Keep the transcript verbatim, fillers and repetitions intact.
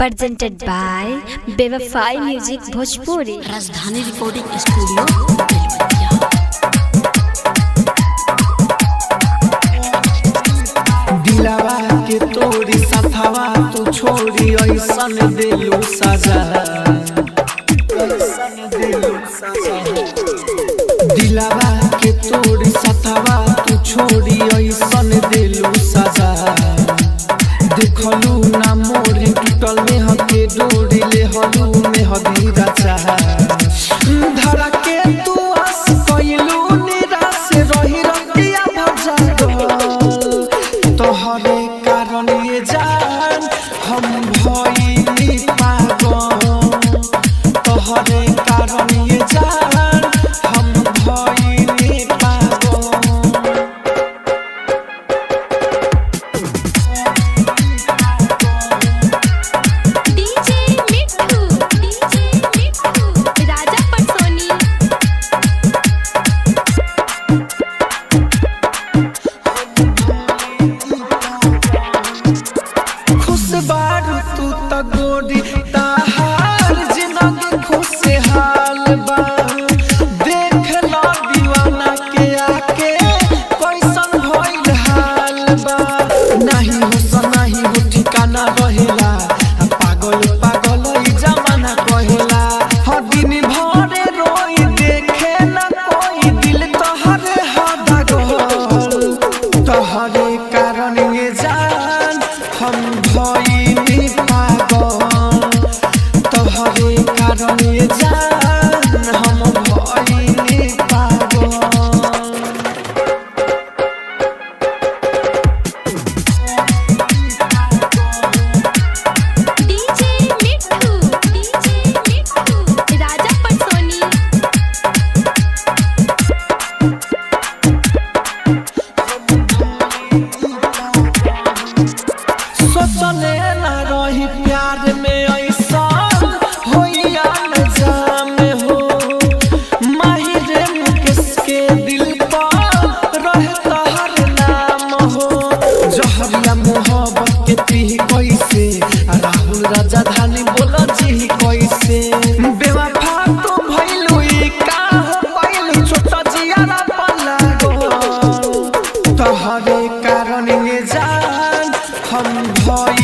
presented by Bewafai music Bhojpuri Rajdhani recording studio. दिलावा के तोरी सथवा तू छोड़ी ऐसन दिलू सजा, दिलावा के तोरी सथवा तू छोड़ी ऐसन दिलू सजा। देखलू ना मोरी टूटल में हके डोरी ले हलू में हदीरा चाह धरा के तू आस कइलू निराश रही रतिया भजा तोहरे कारण ये जान हम भइली पागल, तोहरे कारण ये जान हम भइली पागल। डीजे मिट्ठू डीजे मिट्ठू राजा पटसोनी। खुश बारू तू त गोरी ताहार जिंदगी खुशहाल बा। देख लो दीवाना के आके कैसन भइल हाल बा। नहीं हो नहीं हो ठिकाना रहेला पागल पागल ई जमाना कहेला। हर दिन भरे रोई देखे ना कोई दिल तोहरे हदा गल, तोहरे कारण ये जान हम भइली पागल, तोहरे कारण ये जान हम भइली पागल। डीजे मिट्ठू डीजे मिट्ठू राजा पटसोनी। सोचले ना रही प्यार में ऐसा होइया न जामे हो। माहिर मुकेश के दिल पर रहे तोहर नाम हो। जहरिया मोहब्बत के पी कैसे राहुल राजधानी बोलो जी कैसे। बेवफा तो भइलू ई का हो भइलू छोटा जियारा पल्ला गो, तोहरे कारण ये जान हम भइली